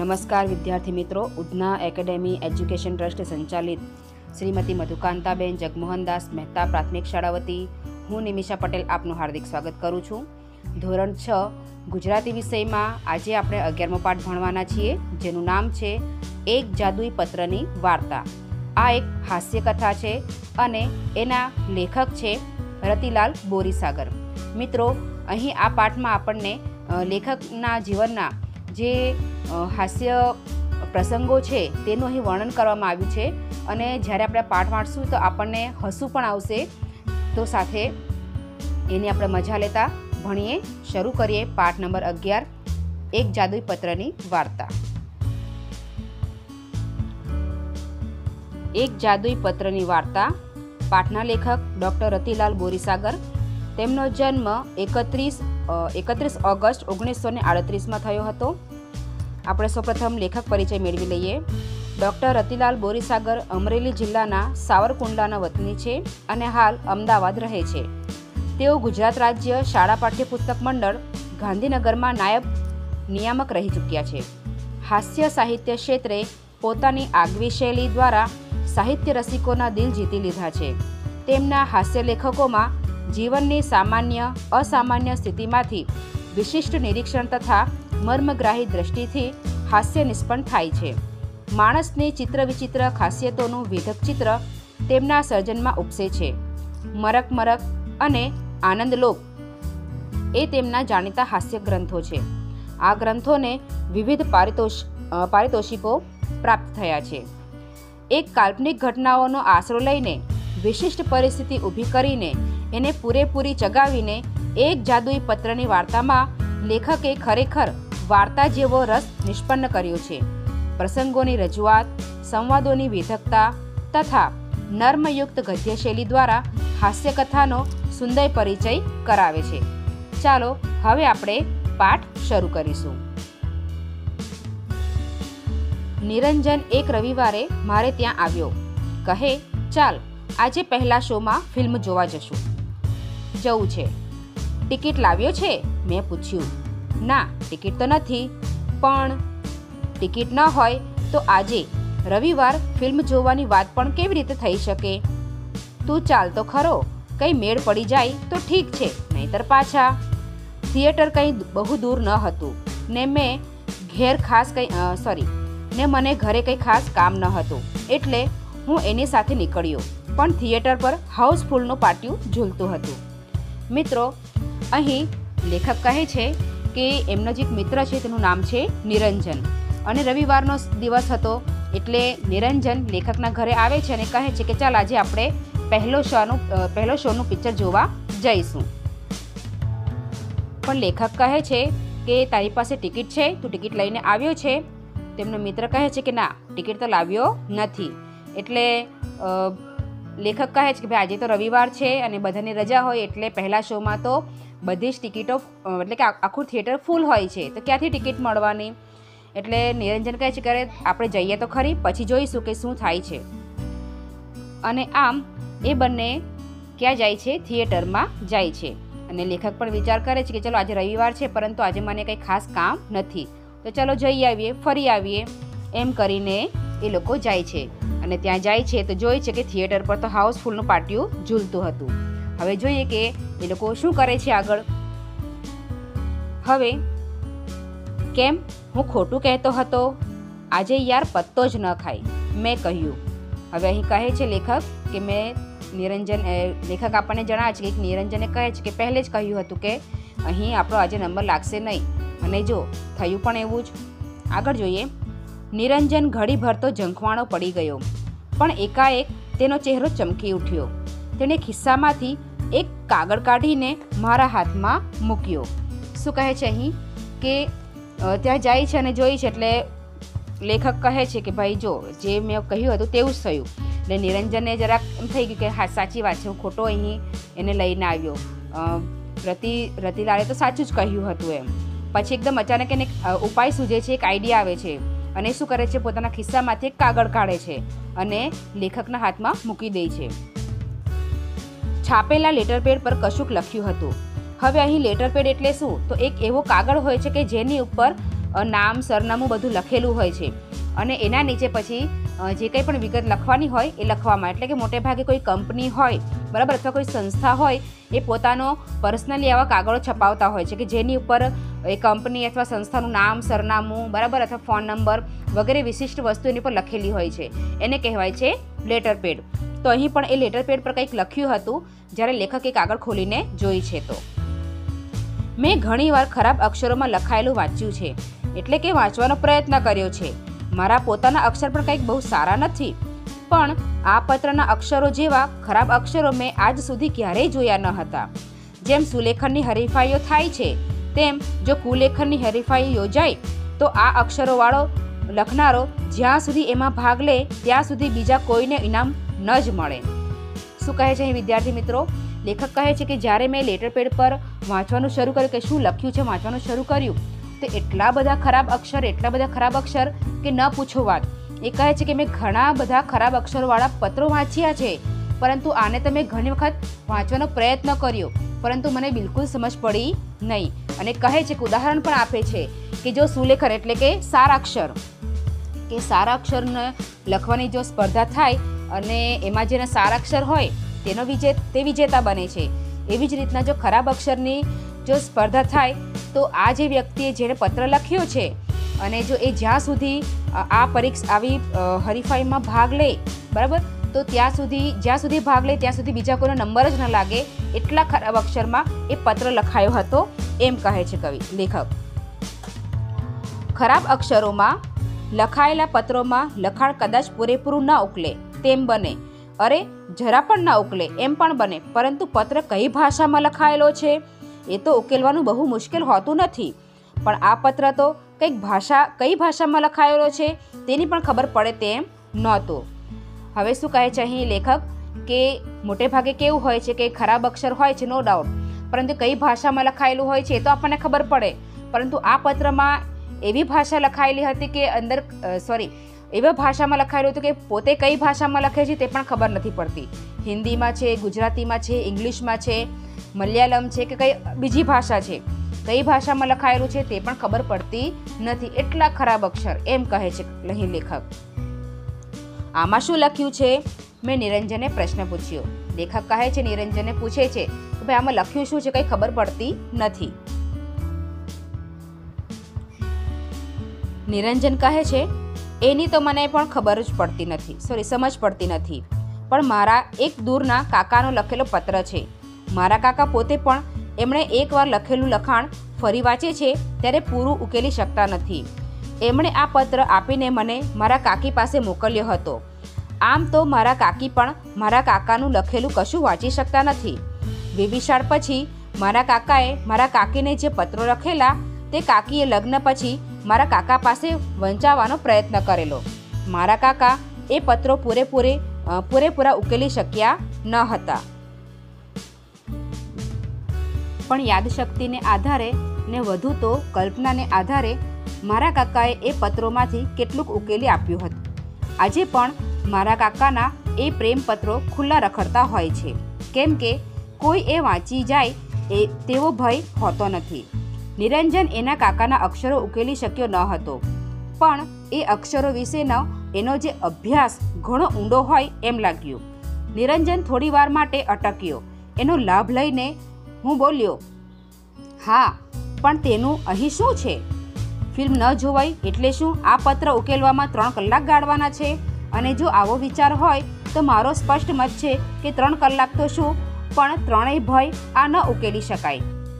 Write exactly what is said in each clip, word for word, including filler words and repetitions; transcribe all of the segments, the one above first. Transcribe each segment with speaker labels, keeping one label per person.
Speaker 1: નમસ્કાર વિદ્યાર્થી મિત્રો, ઉધના એકેડેમી એજ્યુકેશન ટ્રસ્ટ સંચાલિત શ્રીમતી મધુકાંતાબેન જગમોહનદાસ મહેતા પ્રાથમિક શાળા વતી હું નિમિષા પટેલ આપનું હાર્દિક સ્વાગત કરું છું। ધોરણ છ ગુજરાતી વિષયમાં આજે આપણે અગિયારમો પાઠ ભણવાના છીએ, જેનું નામ છે એક જાદુઈ પત્રની વાર્તા। આ એક હાસ્ય કથા છે અને એના લેખક છે રતિલાલ બોરીસાગર। મિત્રો, અહીં આ પાઠમાં આપણને લેખકના જીવનના જે હાસ્ય પ્રસંગો છે તેનું અહીં વર્ણન કરવામાં આવ્યું છે અને જ્યારે આપણે પાઠ વાંચશું તો આપણને હસવું પણ આવશે। તો સાથે એની આપણે મજા લેતા ભણીએ। શરૂ કરીએ પાઠ નંબર અગિયાર, એક જાદુઈ પત્રની વાર્તા। એક જાદુઈ પત્રની વાર્તા। પાઠના લેખક ડૉક્ટર રતિલાલ બોરીસાગર। તેમનો જન્મ એકત્રીસ એકત્રીસ ઓગસ્ટ ઓગણીસો ને આડત્રીસમાં થયો હતો। આપણે સૌપ્રથમ લેખક પરિચય મેળવી લઈએ। ડૉક્ટર રતિલાલ બોરીસાગર અમરેલી જિલ્લાના સાવરકુંડલાના વતની છે અને હાલ અમદાવાદ રહે છે। તેઓ ગુજરાત રાજ્ય શાળા પાઠ્યપુસ્તક મંડળ ગાંધીનગરમાં નાયબ નિયામક રહી ચૂક્યા છે। હાસ્ય સાહિત્ય ક્ષેત્રે પોતાની આગવી શૈલી દ્વારા સાહિત્ય રસિકોના દિલ જીતી લીધા છે। તેમના હાસ્ય લેખકોમાં જીવનની સામાન્ય અસામાન્ય સ્થિતિમાંથી વિશિષ્ટ નિરીક્ષણ તથા મર્મગ્રાહી દ્રષ્ટિથી હાસ્ય નિષ્પન્ન થાય છે। માણસની ચિત્ર વિચિત્ર ખાસિયતોનું વેધક ચિત્ર તેમના સર્જનમાં ઉપસે છે। મરક મરક અને આનંદલોક એ તેમના જાણીતા હાસ્ય ગ્રંથો છે। આ ગ્રંથોને વિવિધ પારિતોષ પારિતોષિકો પ્રાપ્ત થયા છે। એક કાલ્પનિક ઘટનાઓનો આશરો લઈને વિશિષ્ટ પરિસ્થિતિ ઊભી કરીને એને પૂરેપૂરી ચગાવીને એક જાદુઈ પત્રની વાર્તામાં લેખકે ખરેખર વાર્તા જેવો રસ નિષ્પન્ન કર્યો છે। પ્રસંગોની રજૂઆત, સંવાદોની વેધકતા તથા નર્મયુક્ત ગદ્યશૈલી દ્વારા હાસ્યકથાનો સુંદર પરિચય કરાવે છે। ચાલો હવે આપણે પાઠ શરૂ કરીશું। નિરંજન એક રવિવારે મારે ત્યાં આવ્યો। કહે, ચાલ આજે પહેલા શોમાં ફિલ્મ જોવા જશું। જવું છે। ટિકિટ લાવ્યો છે? મેં પૂછ્યું। ના, ટિકિટ તો નથી, પણ ટિકિટ ન હોય તો આજે રવિવાર ફિલ્મ જોવાની વાત પણ કેવી રીતે થઈ શકે? તું ચાલ તો ખરો, કંઈ મેળ પડી જાય તો ઠીક છે, નહીંતર પાછા। થિયેટર કંઈ બહુ દૂર ન હતું ને મેં ઘેર ખાસ કંઈ સોરી ને મને ઘરે કંઈ ખાસ કામ ન હતું એટલે હું એની સાથે નીકળ્યો, પણ થિયેટર પર હાઉસફુલનું પાટિયું ઝૂલતું હતું। મિત્રો, અહીં લેખક કહે છે કે એમનો જે એક મિત્ર છે તેનું નામ છે નિરંજન અને રવિવારનો દિવસ હતો એટલે નિરંજન લેખકના ઘરે આવે છે અને કહે છે કે ચાલ આજે આપણે પહેલો શોનું પહેલો શોનું પિક્ચર જોવા જઈશું। પણ લેખક કહે છે કે તારી પાસે ટિકિટ છે? તું ટિકિટ લઈને આવ્યો છે? તેમનો મિત્ર કહે છે કે ના, ટિકિટ તો લાવ્યો નથી। એટલે લેખક કહે છે કે ભાઈ આજે તો રવિવાર છે અને બધાની રજા હોય એટલે પહેલા શોમાં તો બધી જ ટિકિટો એટલે કે આખું થિયેટર ફૂલ હોય છે, તો ક્યાંથી ટિકિટ મળવાની? એટલે નિરંજન કહે છે કે આપણે જઈએ તો ખરી, પછી જોઈશું કે શું થાય છે। અને આમ એ બંને ક્યાં જાય છે? થિયેટરમાં જાય છે અને લેખક પણ વિચાર કરે છે કે ચલો આજે રવિવાર છે પરંતુ આજે મને કંઈ ખાસ કામ નથી, તો ચલો જઈ આવીએ, ફરી આવીએ, એમ કરીને એ લોકો જાય છે। અને ત્યાં જાય છે તો જોઈએ છે કે થિયેટર પર તો હાઉસફુલનું પાટિયું ઝૂલતું હતું। હવે જોઈએ કે એ લોકો શું કરે છે આગળ। હવે કેમ હું ખોટું કહેતો હતો? આજે યાર પત્તો જ ન ખાય, મેં કહ્યું। હવે અહીં કહે છે લેખક કે મેં નિરંજન લેખક આપણને જણાવે છે કે નિરંજને કહે છે કે પહેલે જ કહ્યું હતું કે અહીં આપણો આજે નંબર લાગશે નહીં, અને જો થયું પણ એવું જ। આગળ જોઈએ। નિરંજન ઘડીભર તો ઝંખવાણો પડી ગયો, પણ એકાએક તેનો ચહેરો ચમકી ઉઠ્યો। તેણે ખિસ્સામાંથી એક કાગળ કાઢીને મારા હાથમાં મૂક્યો। શું કહે છે અહીં કે ત્યાં જાય છે અને જોઈ છે એટલે લેખક કહે છે કે ભાઈ જો જે મેં કહ્યું હતું તેવું જ થયું। એટલે નિરંજનને જરાક એમ થઈ ગયું કે હા સાચી વાત છે, હું ખોટો અહીં એને લઈને આવ્યો। રતિ રતિલાલે તો સાચું જ કહ્યું હતું એમ। પછી એકદમ અચાનક એને ઉપાય સૂઝે છે, એક આઈડિયા આવે છે અને શું કરે છે, પોતાના ખિસ્સામાંથી એક કાગળ કાઢે છે અને લેખકના હાથમાં મૂકી દે છે। છાપેલા લેટરપેડ પર કશુંક લખ્યું હતું। હવે અહીં લેટરપેડ એટલે શું? તો એક એવો કાગળ હોય છે કે જેની ઉપર નામ સરનામું બધું લખેલું હોય છે અને એના નીચે પછી જે કંઈ પણ વિગત લખવાની હોય એ લખવામાં, એટલે કે મોટે ભાગે કોઈ કંપની હોય બરાબર અથવા કોઈ સંસ્થા હોય એ પોતાનો પર્સનલી આવા કાગળો છપાવતા હોય છે કે જેની ઉપર એ કંપની અથવા સંસ્થાનું નામ સરનામું બરાબર અથવા ફોન નંબર વગેરે વિશિષ્ટ વસ્તુ એની પર લખેલી હોય છે, એને કહેવાય છે લેટર પેડ. તો અહીં પણ એ લેટર પેડ પર કંઈક લખ્યું હતું જ્યારે લેખકે કાગળ ખોલીને જોઈ છે. તો મેં ઘણીવાર ખરાબ અક્ષરોમાં લખાયેલું વાંચ્યું છે, એટલે કે વાંચવાનો પ્રયત્ન કર્યો છે. મારા પોતાના અક્ષર પણ કંઈક બહુ સારા નથી, પણ આ પત્રના અક્ષરો જેવા ખરાબ અક્ષરો મેં આજ સુધી ક્યારેય જોયા ન હતા. જેમ સુલેખનની હરીફાઈઓ થાય છે તેમ જો કુલેખનની હરીફાઈ યોજાય તો આ અક્ષરોવાળો લખનારો જ્યાં સુધી એમાં ભાગ લે ત્યાં સુધી બીજા કોઈને ઇનામ ન જ મળે. શું કહે છે અહીં વિદ્યાર્થી મિત્રો? લેખક કહે છે કે જ્યારે મેં લેટર પેડ પર વાંચવાનું શરૂ કર્યું કે શું લખ્યું છે વાંચવાનું શરૂ કર્યું તો એટલા બધા ખરાબ અક્ષર એટલા બધા ખરાબ અક્ષર કે ન પૂછો વાત. એ કહે છે કે મેં ઘણા બધા ખરાબ અક્ષરોવાળા પત્રો વાંચ્યા છે, પરંતુ આને તમે ઘણી વખત વાંચવાનો પ્રયત્ન કર્યો પરંતુ મને બિલકુલ સમજ પડી નહીં. અને કહે છે કે ઉદાહરણ પણ આપે છે કે જો સુલેખન એટલે કે સારા અક્ષર કે સારા અક્ષરને લખવાની જો સ્પર્ધા થાય અને એમાં જેના સારા અક્ષર હોય તેનો વિજે તે વિજેતા બને છે. એવી જ રીતના જો ખરાબ અક્ષરની જો સ્પર્ધા થાય તો આ જે વ્યક્તિએ જેણે પત્ર લખ્યો છે અને જો એ જ્યાં સુધી આ પરીક્ષા આવી હરીફાઈમાં ભાગ લે બરાબર તો ત્યાં સુધી જ્યાં સુધી ભાગ લે ત્યાં સુધી બીજા કોઈનો નંબર જ ન લાગે એટલા ખરાબ અક્ષરમાં એ પત્ર લખાયો હતો એમ કહે છે કવિ લેખક. ખરાબ અક્ષરોમાં લખાયેલા પત્રોમાં લખાણ કદાચ પૂરેપૂરું ન ઉકલે તેમ બને, અરે જરા પણ ના ઉકલે એમ પણ બને, પરંતુ પત્ર કઈ ભાષામાં લખાયેલો છે એ તો ઉકેલવાનું બહુ મુશ્કેલ હોતું નથી. પણ આ પત્ર તો કંઈક ભાષા કઈ ભાષામાં લખાયેલો છે તેની પણ ખબર પડે તેમ નહોતું. હવે શું કહે છે અહીં લેખક કે મોટે ભાગે કેવું હોય છે કે ખરાબ અક્ષર હોય છે નો ડાઉટ, પરંતુ કઈ ભાષામાં લખાયેલું હોય છે એ તો આપણને ખબર પડે, પરંતુ આ પત્રમાં એવી ભાષા લખાયેલી હતી કે અંદર સોરી એવા ભાષામાં લખાયેલું હતું કે પોતે કઈ ભાષામાં લખે છે તે પણ ખબર નથી પડતી. હિન્દીમાં છે, ગુજરાતીમાં છે, ઇંગ્લિશમાં છે, મલયાલમ છે કે કઈ બીજી ભાષા છે, કઈ ભાષામાં લખાયેલું છે તે પણ ખબર પડતી નથી. એટલા ખરાબ અક્ષર એમ કહે છે અહીં લેખક. આમાં શું લખ્યું છે? મેં નિરંજને પ્રશ્ન પૂછ્યો. લેખક કહે છે નિરંજને પૂછે છે કે ભાઈ આમાં લખ્યું શું છે કંઈ ખબર પડતી નથી. નિરંજન કહે છે એની તો મને પણ ખબર જ પડતી નથી સોરી સમજ પડતી નથી, પણ મારા એક દૂરના કાકાનો લખેલો પત્ર છે. મારા કાકા પોતે પણ એમણે એકવાર લખેલું લખાણ ફરી વાંચે છે ત્યારે પૂરું ઉકેલી શકતા નથી. એમણે આ પત્ર આપીને મને મારા કાકી પાસે મોકલ્યો હતો. આમ તો મારા કાકી પણ મારા કાકાનું લખેલું કશું વાંચી શકતા નથી. વિભીષણ પછી મારા કાકાએ મારા કાકીને જે પત્રો લખેલા તે કાકીએ લગ્ન પછી મારા કાકા પાસે વંચાવવાનો પ્રયત્ન કરેલો. મારા કાકા એ પત્રો પૂરેપૂરે પૂરેપૂરા ઉકેલી શક્યા ન હતા, પણ યાદશક્તિને આધારે ને વધુ તો કલ્પનાને આધારે મારા કાકાએ એ પત્રોમાંથી કેટલુંક ઉકેલી આપ્યું હતું. આજે પણ મારા કાકાના એ પ્રેમ પત્રો ખુલ્લા રખડતા હોય છે, કેમ કે કોઈ એ વાંચી જાય એ તેવો ભય હોતો નથી. નિરંજન એના કાકાના અક્ષરો ઉકેલી શક્યો ન હતો, પણ એ અક્ષરો વિશેનો એનો જે અભ્યાસ ઘણો ઊંડો હોય એમ લાગ્યું. નિરંજન થોડી વાર માટે અટક્યો. એનો લાભ લઈને હું બોલ્યો, હા પણ તેનું અહીં શું છે? ફિલ્મ ન જોવાય એટલે શું આ પત્ર ઉકેલવામાં ત્રણ કલાક ગાળવાના છે? અને જો આવો વિચાર હોય તો મારો સ્પષ્ટ મત છે કે ત્રણ કલાક તો શું પણ ત્રણેય ભય આ ન ઉકેલી શકાય.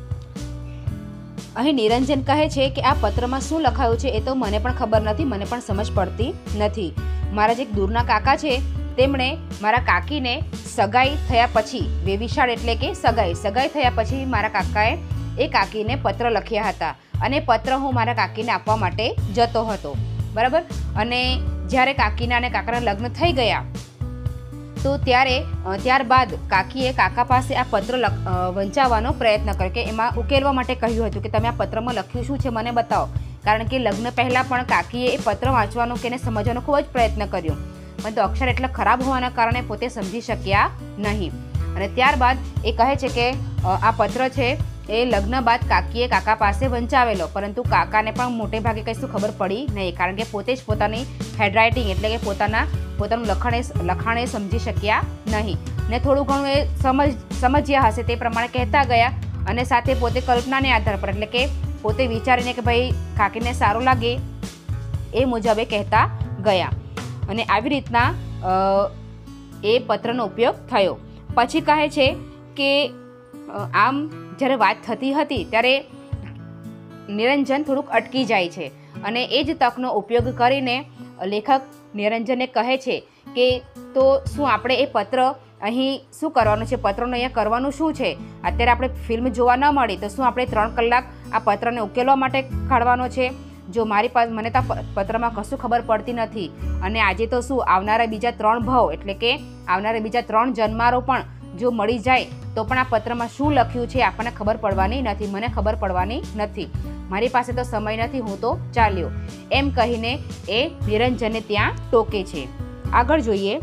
Speaker 1: અહીં નિરંજન કહે છે કે આ પત્રમાં શું લખાયું છે એ તો મને પણ ખબર નથી, મને પણ સમજ પડતી નથી. મારા જે દૂરના કાકા છે તેમણે મારા કાકીને સગાઈ થયા પછી વેવિશાળ એટલે કે સગાઈ સગાઈ થયા પછી મારા કાકાએ એ કાકીને પત્ર લખ્યા હતા અને પત્ર હું મારા કાકીને આપવા માટે જતો હતો બરાબર. અને જ્યારે કાકીના અને કાકાના લગ્ન થઈ ગયા તો ત્યારે ત્યારબાદ કાકીએ કાકા પાસે આ પત્ર વંચાવવાનો પ્રયત્ન કર્યો કે એમાં ઉકેલવા માટે કહ્યું હતું કે તમે આ પત્રમાં લખ્યું શું છે મને બતાવો, કારણ કે લગ્ન પહેલાં પણ કાકીએ એ પત્ર વાંચવાનો કે એને સમજવાનો ખૂબ જ પ્રયત્ન કર્યો, પણ તો અક્ષર એટલા ખરાબ હોવાના કારણે પોતે સમજી શક્યા નહીં. અને ત્યારબાદ એ કહે છે કે આ પત્ર છે એ લગ્ન બાદ કાકીએ કાકા પાસે વંચાવેલો, પરંતુ કાકાને પણ મોટે ભાગે કશું ખબર પડી નહીં, કારણ કે પોતે જ પોતાની હેન્ડરાઇટિંગ એટલે કે પોતાના પોતાનું લખાણ એ લખાણ એ સમજી શક્યા નહીં, ને થોડું ઘણું એ સમજ સમજ્યા હશે તે પ્રમાણે કહેતા ગયા, અને સાથે પોતે કલ્પનાને આધાર પર એટલે કે પોતે વિચારીને કે ભાઈ કાકીને સારું લાગે એ મુજબ એ કહેતા ગયા, અને આવી રીતના એ પત્રનો ઉપયોગ થયો. પછી કહે છે કે આમ જ્યારે વાત થતી હતી ત્યારે નિરંજન થોડુંક અટકી જાય છે, અને એ જ તકનો ઉપયોગ કરીને લેખક નિરંજનને કહે છે કે તો શું આપણે એ પત્ર અહીં શું કરવાનું છે, પત્રનો અહીંયા કરવાનું શું છે, અત્યારે આપણે ફિલ્મ જોવા ન મળી તો શું આપણે ત્રણ કલાક આ પત્રને ઉકેલવા માટે કાઢવાનો છે? જો મારી પાસે મને તો પત્રમાં કશું ખબર પડતી નથી, અને આજે તો શું આવનારા બીજા ત્રણ ભાવ એટલે કે આવનારા બીજા ત્રણ જન્મારો પણ જો મળી જાય તો પણ આ પત્રમાં શું લખ્યું છે આપણને ખબર પડવાની નથી, મને ખબર પડવાની નથી, મારી પાસે તો સમય નથી, હું તો ચાલ્યો, એમ કહીને એ નિરંજનને ત્યાં ટોકે છે. આગળ જોઈએ.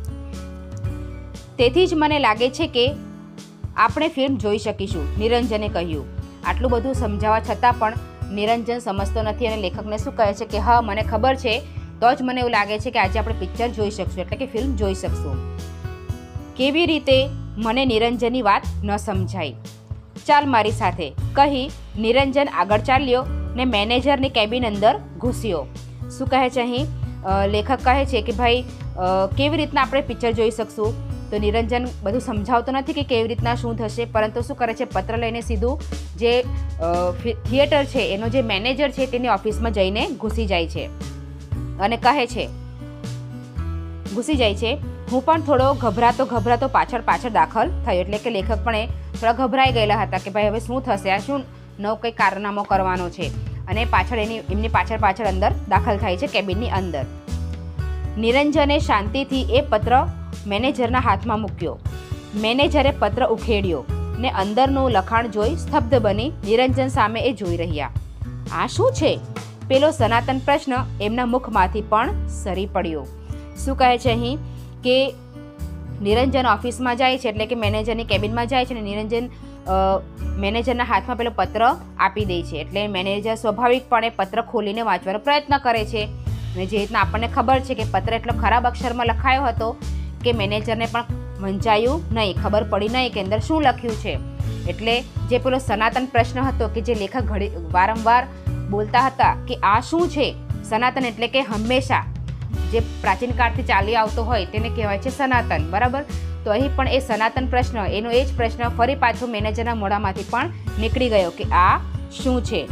Speaker 1: તેથી જ મને લાગે છે કે આપણે ફિલ્મ જોઈ શકીશું, નિરંજને કહ્યું. આટલું બધું સમજાવવા છતાં પણ નિરંજન સમજતો નથી, અને લેખકને શું કહે છે કે હા મને ખબર છે, તો જ મને એવું લાગે છે કે આજે આપણે પિક્ચર જોઈ શકશું એટલે કે ફિલ્મ જોઈ શકશું. કેવી રીતે મને નિરંજનની વાત ન સમજાઈ, ચાલ મારી સાથે કહી નિરંજન આગળ ચાલ્યો ને મેનેજરની કેબિન અંદર ઘૂસ્યો. શું કહે છે અહીં લેખક કહે છે કે ભાઈ કેવી રીતના આપણે પિક્ચર જોઈ શકશું, તો નિરંજન બધું સમજાવતો નથી કે કેવી રીતના શું થશે, પરંતુ શું કરે છે પત્ર લઈને સીધું જે થિયેટર છે એનો જે મેનેજર છે તેની ઓફિસમાં જઈને ઘૂસી જાય છે, અને કહે છે ઘૂસી જાય છે હું પણ થોડો ગભરાતો ગભરાતો પાછળ પાછળ દાખલ થયો, એટલે કે લેખક પણ એ થોડા ગભરાઈ ગયેલા હતા કે ભાઈ હવે શું થશે, આ શું નવો કંઈ કારનામો કરવાનો છે, અને પાછળ એની એમની પાછળ પાછળ અંદર દાખલ થાય છે કેબિનની અંદર. નિરંજને શાંતિથી એ પત્ર મેનેજરના હાથમાં મૂક્યો. મેનેજરે પત્ર ઉખેડ્યો ને અંદરનું લખાણ જોઈ સ્તબ્ધ બની નિરંજન સામે એ જોઈ રહ્યા. આ શું છે? પેલો સનાતન પ્રશ્ન એમના મુખમાંથી પણ સરી પડ્યો. શું કહે છે અહીં કે નિરંજન ઓફિસમાં જાય છે એટલે કે મેનેજરની કેબિનમાં જાય છે, અને નિરંજન મેનેજરના હાથમાં પેલો પત્ર આપી દે છે, એટલે મેનેજર સ્વાભાવિકપણે પત્ર ખોલીને વાંચવાનો પ્રયત્ન કરે છે, અને જે રીતના આપણને ખબર છે કે પત્ર એટલો ખરાબ અક્ષરમાં લખાયો હતો કે મેનેજરને પણ વંચાયું નહીં, ખબર પડી નહીં કે અંદર શું લખ્યું છે. એટલે જે પેલો સનાતન પ્રશ્ન હતો કે જે લેખક ઘડી વારંવાર બોલતા હતા કે આ શું છે, સનાતન એટલે કે હંમેશા જે પ્રાચીન કાળથી ચાલી આવતો હોય તેને કહેવાય છે સનાતન, બરાબર? તો અહીં પણ એ સનાતન પ્રશ્ન એનો એ જ પ્રશ્ન ફરી પાછો મેનેજરના મોઢામાંથી પણ નીકળી ગયો કે આ શું છે.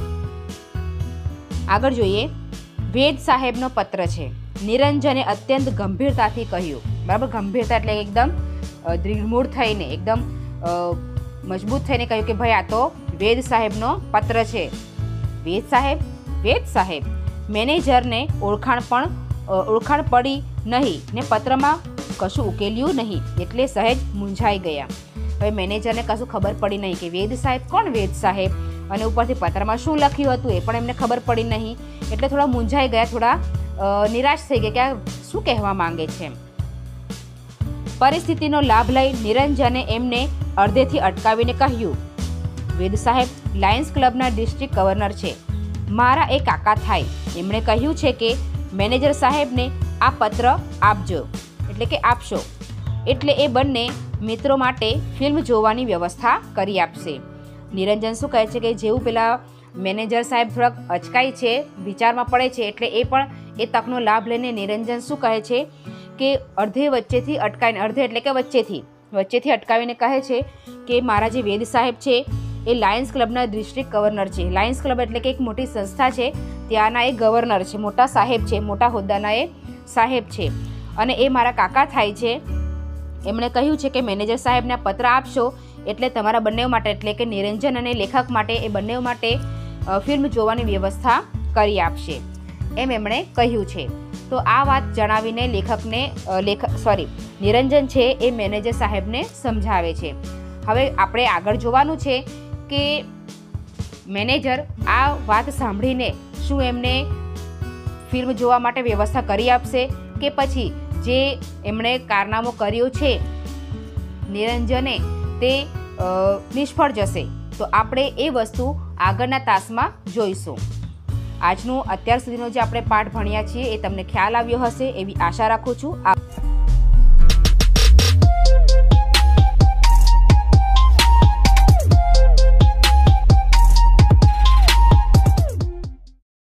Speaker 1: આગળ જોઈએ. વેદ સાહેબનો પત્ર છે. નિરંજને અત્યંત ગંભીરતાથી કહ્યું, બરાબર? ગંભીરતા એટલે એકદમ દૃઢમૂળ થઈને એકદમ મજબૂત થઈને કહ્યું કે ભાઈ આ તો વેદ સાહેબનો પત્ર છે. વેદ સાહેબ? વેદ સાહેબ? મેનેજરને ઓળખાણ પણ ઓળખાણ પડી નહીં ને પત્રમાં કશું ઉકેલ્યું નહીં, એટલે સહેજ મૂંઝાઈ ગયા. હવે મેનેજરને કશું ખબર પડી નહીં કે વેદ સાહેબ કોણ વેદ સાહેબ, અને ઉપરથી પત્રમાં શું લખ્યું હતું એ પણ એમને ખબર પડી નહીં, એટલે થોડા મૂંઝાઈ ગયા, થોડા નિરાશ થઈ ગયા કે આ શું કહેવા માંગે છે. પરિસ્થિતિનો લાભ લઈ નિરંજને એમને અડધેથી અટકાવીને કહ્યું, વેદ સાહેબ લાયન્સ ક્લબના ડિસ્ટ્રિક્ટ ગવર્નર છે, મારા એ કાકા થાય. એમણે કહ્યું છે કે મેનેજર સાહેબને આ પત્ર આપજો એટલે કે આપશો, એટલે એ બંને મિત્રો માટે ફિલ્મ જોવાની વ્યવસ્થા કરી આપશે. નિરંજન શું કહે છે કે જેવું પેલા મેનેજર સાહેબ થોડાક અચકાય છે, વિચારમાં પડે છે, એટલે એ પણ એ તકનો લાભ લઈને નિરંજન શું કહે છે કે અડધે વચ્ચેથી અટકાવીને, અડધે એટલે કે વચ્ચેથી વચ્ચેથી અટકાવીને કહે છે કે મારા જે વેદ સાહેબ છે એ લાયન્સ ક્લબના ડિસ્ટ્રિક્ટ ગવર્નર છે. લાયન્સ ક્લબ એટલે કે એક મોટી સંસ્થા છે, ત્યાંના એ ગવર્નર છે, મોટા સાહેબ છે, મોટા હોદ્દાના એ સાહેબ છે, અને એ મારા કાકા થાય છે. એમણે કહ્યું છે કે મેનેજર સાહેબને પત્ર આપશો એટલે તમારા બંને માટે એટલે કે નિરંજન અને લેખક માટે એ બંને માટે ફિલ્મ જોવાની વ્યવસ્થા કરી આપશે, એમ એમણે કહ્યું છે. તો આ વાત જણાવીને લેખકને લેખક સોરી નિરંજન છે એ મેનેજર સાહેબને સમજાવે છે. હવે આપણે આગળ જોવાનું છે કે મેનેજર આ વાત સાંભળીને શું એમને ફિલ્મ જોવા માટે વ્યવસ્થા કરી આપશે કે પછી જે એમણે કારનામો કર્યો છે નિરંજને તે નિષ્ફળ જશે. તો આપણે એ વસ્તુ આગળના તાસમાં જોઈશું. આજનું અત્યાર સુધીનો જે આપણે પાઠ ભણ્યા છીએ એ તમને ખ્યાલ આવ્યો હશે એવી આશા રાખું છું.